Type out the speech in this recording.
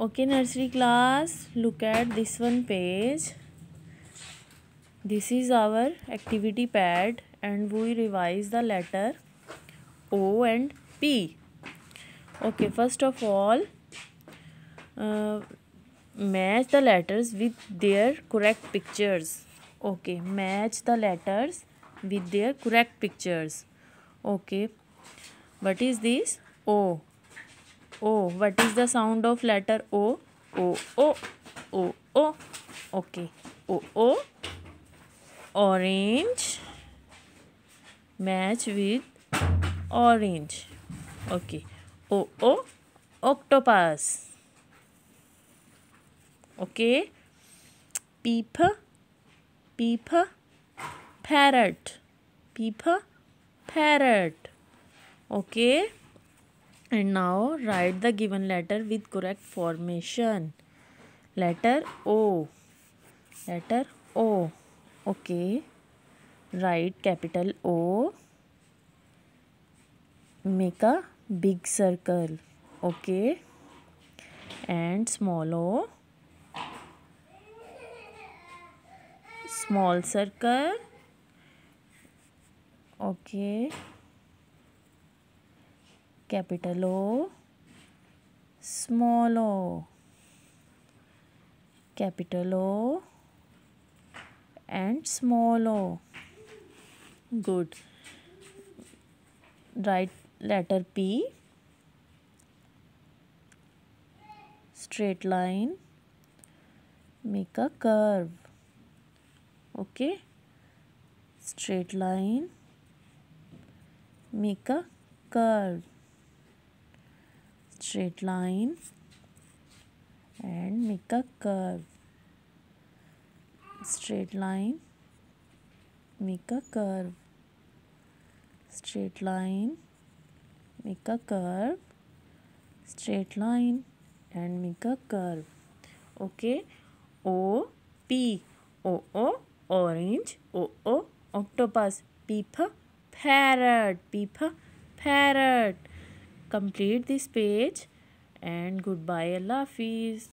Okay, nursery class, look at this one page. This is our activity pad and we revise the letter O and P. Okay, first of all, match the letters with their correct pictures. Okay, match the letters with their correct pictures. Okay, what is this? O. O. What is the sound of letter O? O. O. O. O. Okay. O. O. Orange. Match with orange. Okay. O. O. Octopus. Okay. Peep. Peep. Parrot. Peep. Parrot. Okay. And now write the given letter with correct formation. Letter O. Letter O. Okay. Write capital O. Make a big circle. Okay. And small O. Small circle. Okay. Capital O. Small O. Capital O and small O. Good. Write letter P. Straight line. Make a curve. Okay. Straight line. Make a curve. Straight line and make a curve. Straight line, make a curve. Straight line, make a curve. Straight line and make a curve. Okay. O. P. O. O. Orange. O. O. Octopus. Peep. Parrot. Peep. Parrot. Complete this page and goodbye. Allah Hafiz.